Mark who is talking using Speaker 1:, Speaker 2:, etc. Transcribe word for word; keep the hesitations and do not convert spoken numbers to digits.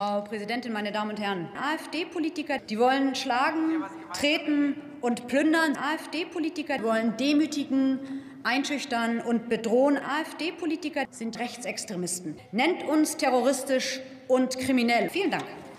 Speaker 1: Frau Präsidentin, meine Damen und Herren! AfD-Politiker, die wollen schlagen, treten und plündern. AfD-Politiker wollen demütigen, einschüchtern und bedrohen. AfD-Politiker sind Rechtsextremisten. Nennt uns terroristisch und kriminell. Vielen Dank.